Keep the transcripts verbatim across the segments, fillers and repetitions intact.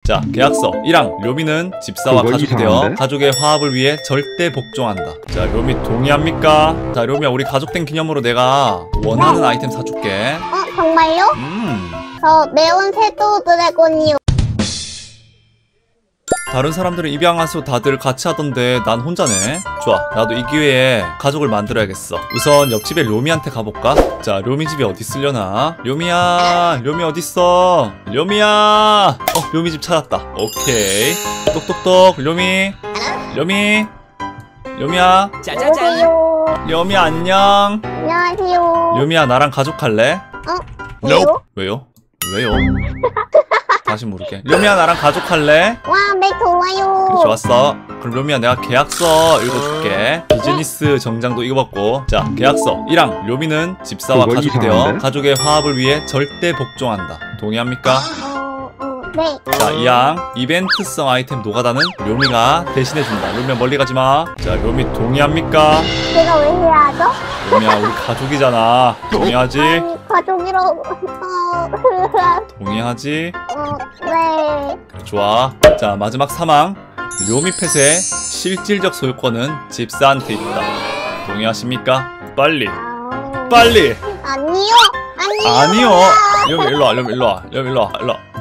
자, 계약서 일 항. 료미는 집사와 가족이 되어 가족의 화합을 위해 절대 복종한다. 자, 료미 동의합니까? 자, 료미야, 우리 가족 된 기념으로 내가 원하는 아이템 사줄게. 어, 정말요? 음. 저 네온 섀도우 드래곤이요. 다른 사람들은 입양하수 다들 같이 하던데 난 혼자네. 좋아, 나도 이 기회에 가족을 만들어야겠어. 우선 옆집에 료미한테 가볼까? 자, 료미 집이 어디 있으려나? 료미야, 료미 어딨어? 료미야. 어, 료미 집 찾았다. 오케이. 똑똑똑. 료미. 료미. 료미야. 짜자잔. 료미 안녕. 안녕하세요. 료미야, 나랑 가족할래? 어? 왜요? 왜요? 왜요? 다시 물을게. 료미야, 나랑 가족할래? 와, 네, 좋아요. 그래, 좋았어. 그럼 료미야, 내가 계약서 읽어줄게. 비즈니스 정장도 읽어봤고. 자, 계약서 일 항. 료미는 집사와 가족이 되어 가족의 화합을 위해 절대 복종한다. 동의합니까? 어, 어, 네. 자, 이 항. 이벤트성 아이템 노가다는 료미가 대신해준다. 료미야, 멀리 가지마. 자, 료미 동의합니까? 제가 왜 해야 하죠? 료미야, 우리 가족이잖아. 동의하지? 아니, 가족이라고. 어, 동의하지? 어, 네. 그래, 좋아. 자, 마지막 삼 항. 료미 펫의 실질적 소유권은 집사한테 있다. 동의하십니까? 빨리. 아, 빨리. 아니요. 아니요. 아니요. 료미 일로 와. 료미 일로 와. 료미 일로 와. 일로 와.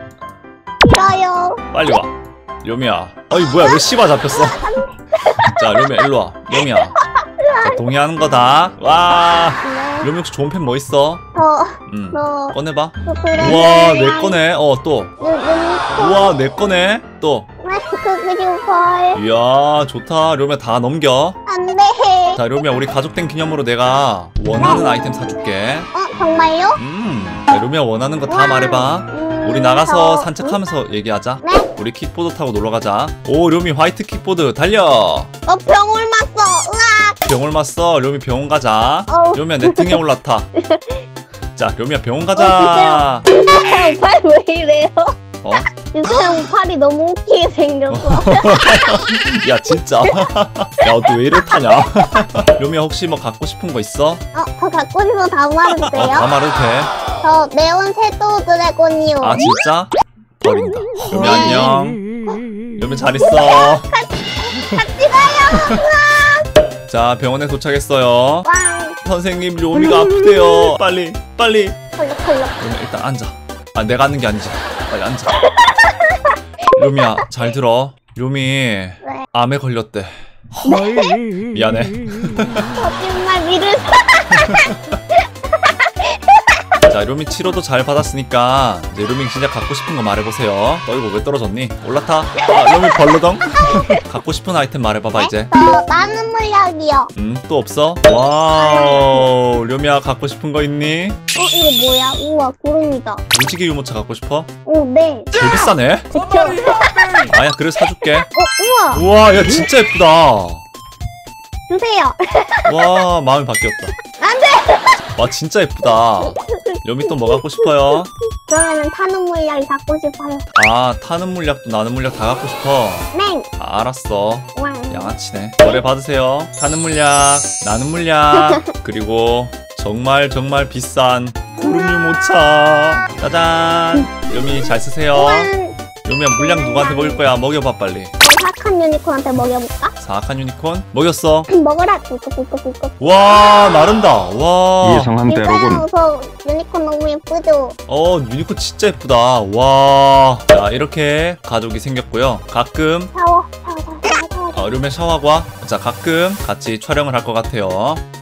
싫어요. 빨리 와. 료미야. 어이 뭐야, 왜 씨바 잡혔어? 자, 료미야 일로 와. 료미야. 자, 동의하는 거다. 와. 료미 혹시 좋은 펜 뭐 있어? 저, 응. 저, 꺼내봐. 저 그래. 우와, 내 거네. 어, 또. 유니콘. 우와, 내 거네. 또. 마스크 그리고 걸. 이야, 좋다. 료미야, 다 넘겨. 안 돼. 자, 료미야, 우리 가족 된 기념으로 내가 원하는 아이템 사줄게. 어, 정말요? 음. 자, 료미야, 원하는 거 다 말해봐. 음, 우리 나가서 저- 산책하면서 얘기하자. 네? 우리 킥보드 타고 놀러 가자. 오, 료미 화이트 킥보드 달려. 어, 병을 맞어. 으악. 병원 왔어. 료미 병원 가자. 어우. 료미야, 내 등에 올라타. 자, 료미야, 병원 가자. 유세형 팔 왜 이래요? 어? 유세형 팔이 너무 웃기게 생겼어. 야, 진짜. 야, 너 왜 이래 타냐? 료미야, 혹시 뭐 갖고 싶은 거 있어? 어, 저 갖고 싶은 거 다 말해도 어, 다 돼요? 말해도 돼. 저 네온 섀도우 드래곤이요. 아, 진짜? 버린다. 료미 안녕. 료미 잘 있어. 같이 가요. 자, 병원에 도착했어요. 왕. 선생님, 료미가 아프대요. 빨리, 빨리. 컬럭컬럭. 료미 일단 앉아. 아, 내가 앉는 게 아니지. 빨리 앉아. 료미야, 잘 들어. 료미 네. 암에 걸렸대. 미안해. 거짓말 믿을 수. 자, 료미 치료도 잘 받았으니까 이제 료미 진짜 갖고 싶은 거 말해보세요. 너 이거 왜 떨어졌니? 올라타. 아, 료미 벌러덩. 갖고 싶은 아이템 말해봐봐 이제. 저 나는 물약이요. 음, 또 없어? 와우, 료미야 갖고 싶은 거 있니? 어, 이거 뭐야? 우와, 구름이다. 무지개 유모차 갖고 싶어? 오, 네. 제일 비싸네. 그쵸? 아야, 그래 사줄게. 어, 우와. 우와, 야 진짜 예쁘다. 주세요. 와, 마음이 바뀌었다. 안 돼! 와, 진짜 예쁘다. 료미 또 뭐 갖고 싶어요? 그러면은 타는 물약이 갖고 싶어요. 아, 타는 물약도 나는 물약 다 갖고 싶어. 네. 아, 알았어. 왕. 양아치네. 거래 받으세요. 타는 물약, 나는 물약, 그리고 정말 정말 비싼 구름 유모차. 짜잔. 료미 잘 쓰세요. 왕. 료미야, 물약 누구한테 먹일 거야? 먹여봐 빨리. 사악한 유니콘한테 먹여볼까? 사악한 유니콘? 먹였어. 먹어라. 꿀꺽꿀꺽꿀꺽. 와, 나른다. 와. 예상한 이거요. 대로군. 저 유니콘 너무 예쁘죠? 어, 유니콘 진짜 예쁘다. 와. 자, 이렇게 가족이 생겼고요. 가끔 샤워. 샤워. 샤워. 샤워. 샤워. 어, 룸에 샤워하고 와. 자, 가끔 같이 촬영을 할 것 같아요.